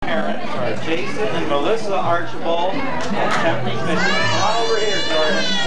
parents are Jason and Melissa Archibald at Pembroke, Michigan. Come on over here, Jordan.